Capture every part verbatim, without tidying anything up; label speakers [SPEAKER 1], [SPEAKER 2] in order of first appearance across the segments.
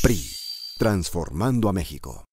[SPEAKER 1] P R I, transformando a México.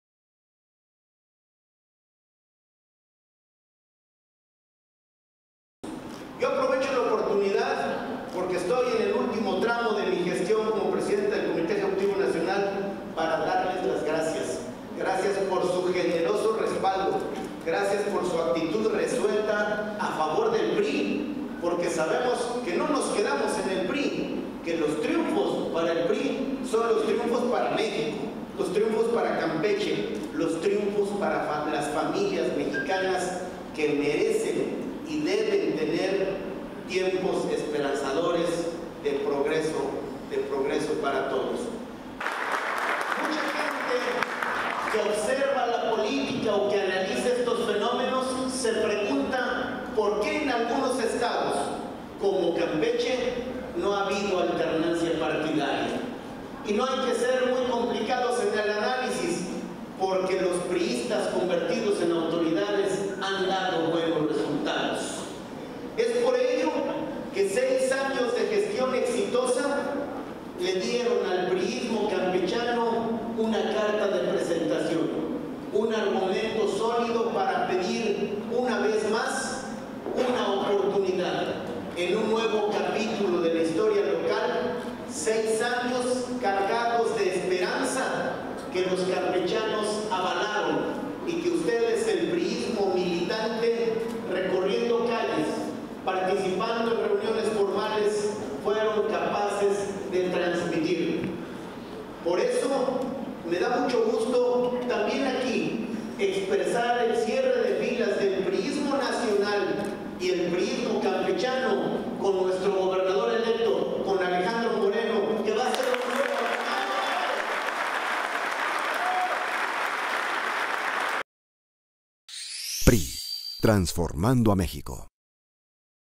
[SPEAKER 2] Yo aprovecho la oportunidad porque estoy en el último tramo de mi gestión como presidente del Comité Ejecutivo Nacional para darles las gracias. Gracias por su generoso respaldo, gracias por su actitud resuelta a favor del P R I, porque sabemos que no nos quedamos en el P R I, que los triunfos para el P R I son los triunfos para México, los triunfos para Campeche, los triunfos para fa las familias mexicanas que merecen y deben tener tiempos esperanzadores de progreso, de progreso para todos. Mucha gente que observa la política o que analiza estos fenómenos se pregunta por qué en algunos estados, como Campeche, no ha habido alternancia partidaria. Y no hay que ser muy complicados en el análisis, porque los priistas convertidos en autoridades han dado buenos resultados. Es por ello que seis años de gestión exitosa le dieron al priismo campechano una carta de presentación, un argumento sólido para pedir una vez más una oportunidad en un nuevo capítulo de la historia local, seis años cargados de esperanza que los campechanos avalaron y que ustedes, el priismo militante, recorriendo calles, participando en reuniones formales, fueron capaces de transmitir. Por eso me da mucho gusto también aquí expresar el cierre de filas del priismo nacional y el priismo campechano con nuestro gobernador electo, con Alejandro Moreno, que va a ser un nuevo
[SPEAKER 1] P R I, transformando a México.